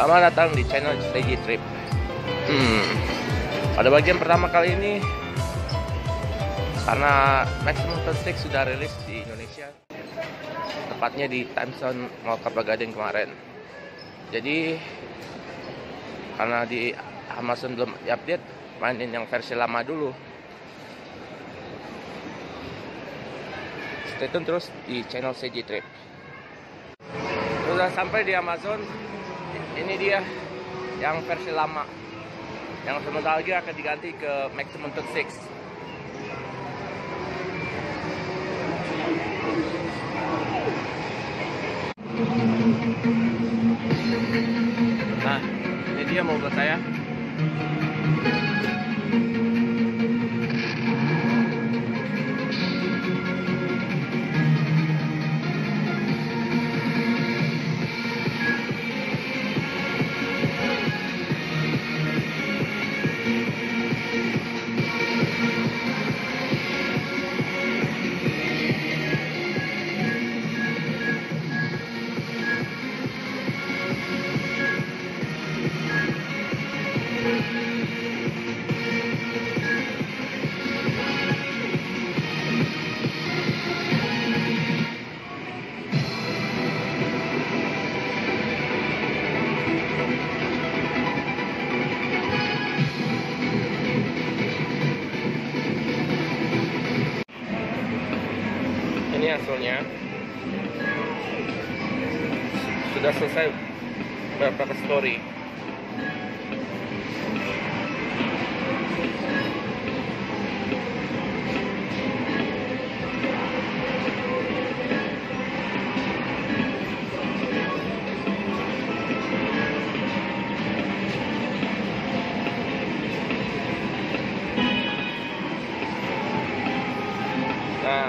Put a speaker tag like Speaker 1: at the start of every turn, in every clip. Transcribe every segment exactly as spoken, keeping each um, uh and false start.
Speaker 1: Selamat datang di channel Stay Trip. Hmm, pada bagian pertama kali ini, karena Maximum Fun Stick sudah rilis di Indonesia, tepatnya di Time Zone Mall Kelapa Gading kemarin. Jadi, karena di Amazon belum update, mainin yang versi lama dulu. Stay tune terus di channel C J Trip. Sudah sampai di Amazon. Ini dia yang versi lama, yang sebentar lagi akan diganti ke Maximum Fun Stick. Nah, ini dia mobil saya. Ini hasilnya sudah selesai beberapa story. Nah,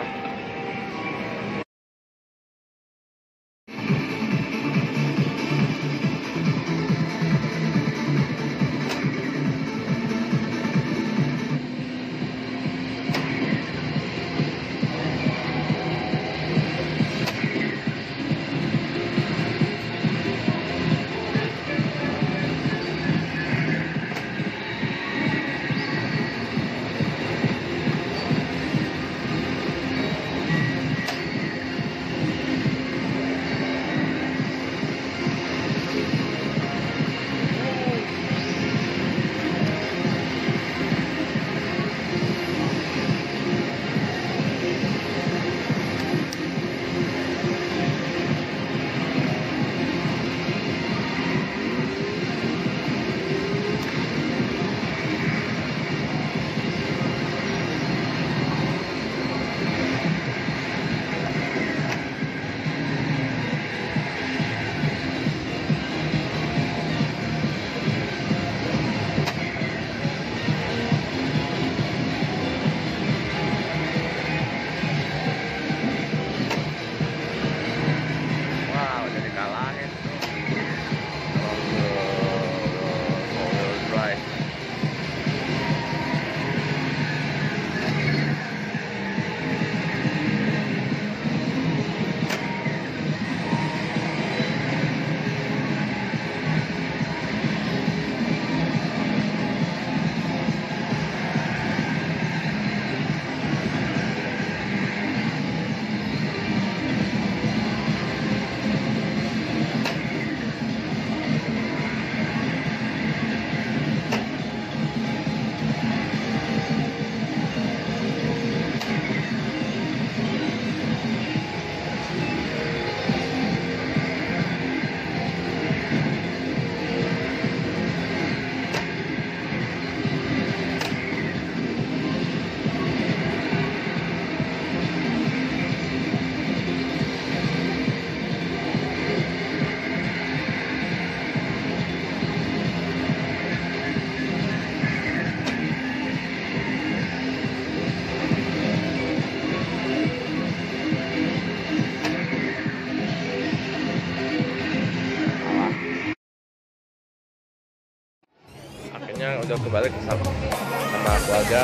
Speaker 1: akhirnya udah kembali ke sama, sama keluarga.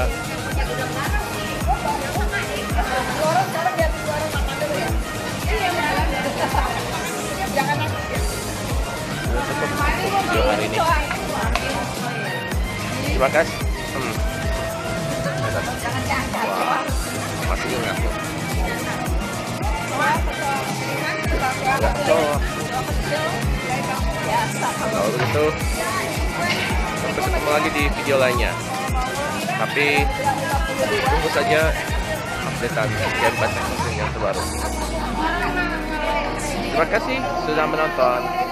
Speaker 1: Jangan untuk video hari ini. Terima kasih. Hmm. Wah, masih ingat loh. Enggak, so, kalau begitu sampai ketemu lagi di video lainnya. Tapi tunggu saja updatean game Banteng Mesin yang terbaru. Terima kasih sudah menonton.